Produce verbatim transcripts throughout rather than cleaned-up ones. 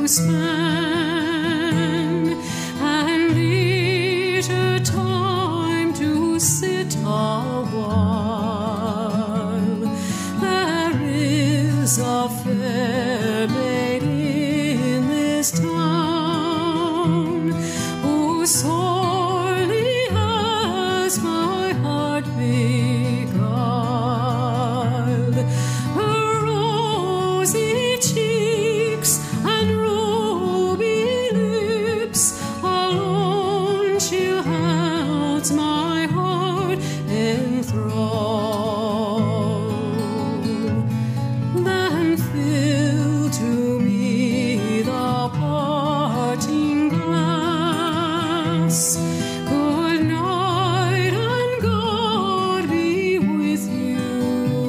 spend, and leisure time to sit a while. There is a fair maid in this town who sorely has my heart beguiled. Her rosy cheeks and ruby lips alone she holds my heart in thrall. Then fill to me the parting glass. Good night and God be with you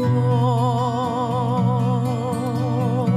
all.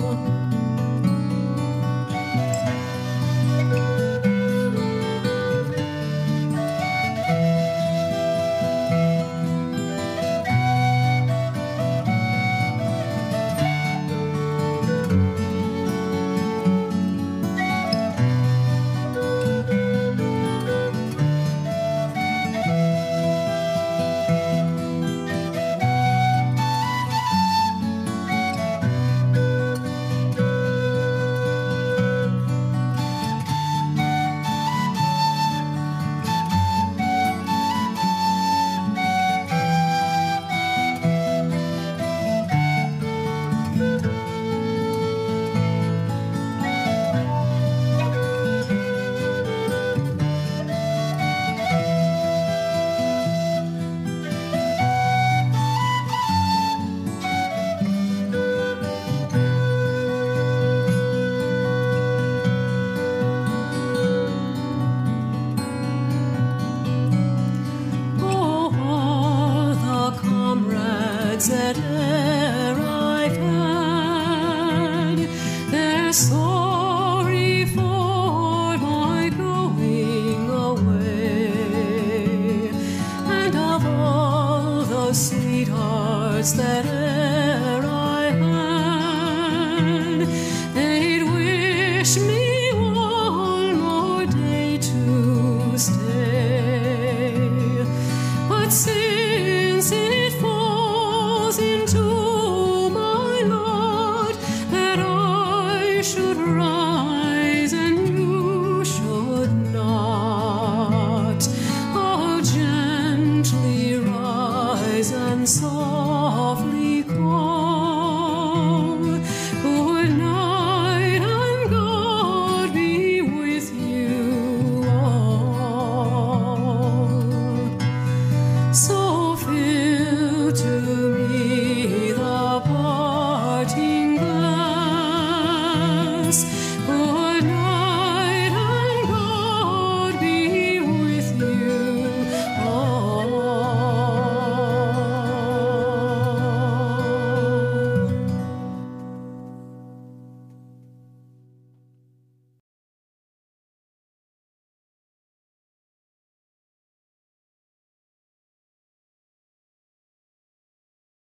Oh, all the comrades that e'er I've had, they're sorry for my going away. And of all the sweethearts that e'er I had, they'd wish me one more day to stay. But since it falls into my lot that I should run